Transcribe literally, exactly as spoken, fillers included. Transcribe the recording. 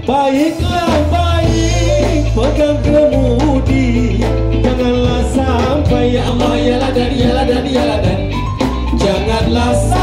Baiklah baik, pegang kemudi, janganlah sampai ya Allah ya dan ya dan ya dan janganlah